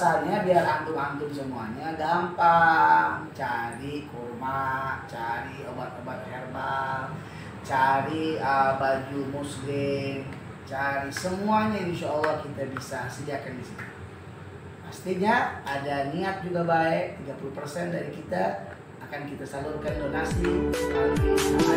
Caranya biar antum-antum semuanya gampang. Cari kurma, cari obat-obat herbal, cari baju muslim, cari semuanya, insya Allah kita bisa sediakan di sini. Pastinya ada niat juga baik, 30% dari kita akan kita salurkan donasi melalui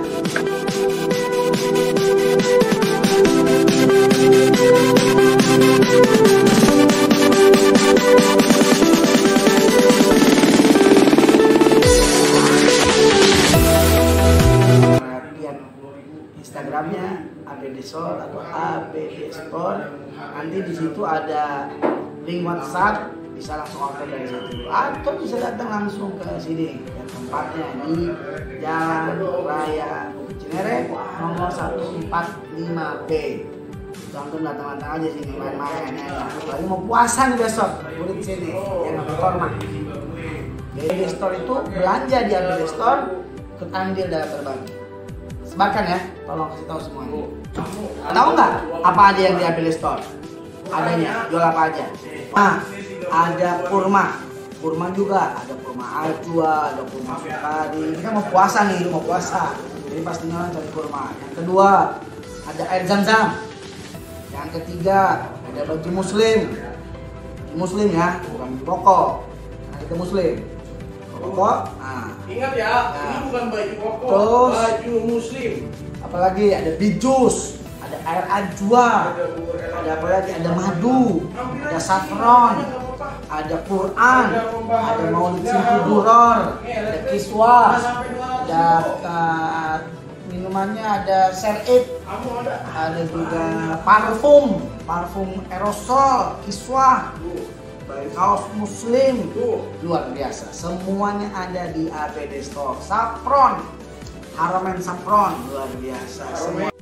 Instagramnya ABD Store atau ABD Store. Nanti di situ ada link WhatsApp, bisa langsung order dari situ atau bisa datang langsung ke sini ke tempatnya di Jalan Raya Cinere nomor 145B. Langsung datang-datang aja sini main-main ya. Lagi mau puasa nih besok, murid sini yang ngambil korma. ABD Store itu belanja di ABD Store, ikut andil dalam berbagi. Sebarkan ya, tolong kasih tahu semuanya. Tahu nggak apa aja yang di ABD Store? Adanya, jual apa aja? Nah, ada kurma juga, ada kurma ajwa, ada kurma sukari. Kita mau puasa nih, jadi pastinya cari kurma. Yang kedua, ada air zam-zam. Yang ketiga, ada baju muslim ya, bukan rokok. Karena kita muslim. Rokok, nah. Ingat ya, ini bukan baju rokok, terus, baju muslim. Apalagi ada bijus, ada air ajwa, ada apa lagi? Ada madu, ada saffron, ada Quran, ada maulid simpulduror, ada kiswah, ada minumannya, ada serit, ada juga parfum aerosol, kiswah, kaos muslim, luar biasa. Semuanya ada di ABD Store. Saffron, Haramain saffron, luar biasa. Semua